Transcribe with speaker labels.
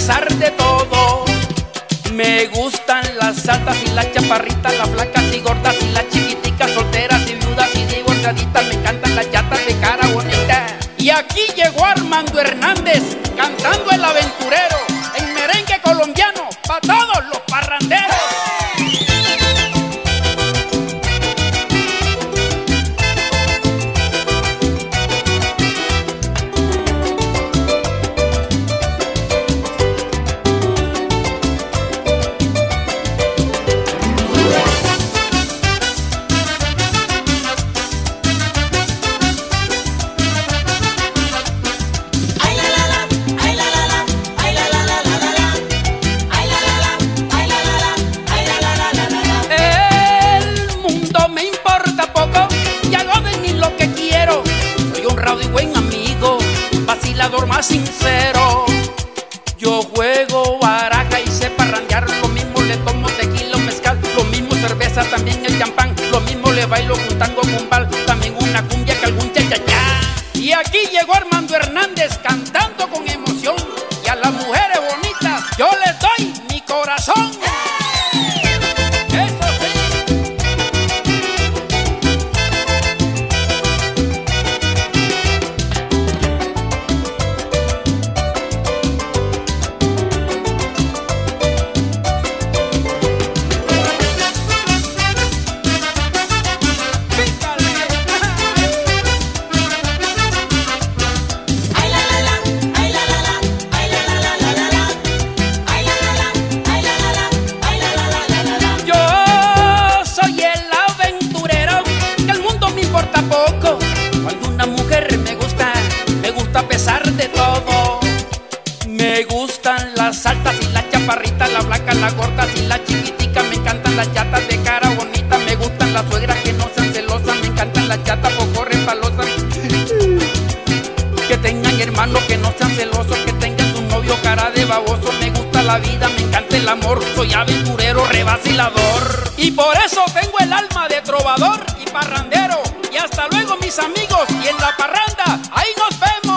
Speaker 1: pesar de todo. Me gustan las altas y las chaparritas, las flacas y gordas y las chiquiticas, solteras y viudas y divorciaditas. Me encantan las chatas de cara bonita. Y aquí llegó Armando Hernández cantando El Aventurero en merengue colombiano para todos los parranderos. Más sincero, yo juego baraja y sé parrandear. Lo mismo le tomo tequila o mezcal, lo mismo cerveza, también el champán. Lo mismo le bailo un tango con bal, también una cumbia que algún cha-cha-cha. Y aquí llegó Armando Hernández cantando con emoción. Y a las mujeres bonitas yo les doy mi corazón. A pesar de todo, me gustan las altas y las chaparritas, las flacas, las gordas y las chiquiticas. Me encantan las chatas de cara bonita, me gustan las suegras que no sean celosas. Me encantan las chatas poco resbalosas, que tengan hermanos que no sean celosos, que tengan su novio cara de baboso. Me gusta la vida, me encanta el amor, soy aventurero, revacilador. Y por eso tengo el alma de trovador y parrandero. Y hasta luego mis amigos, y en la parranda, ahí nos vemos.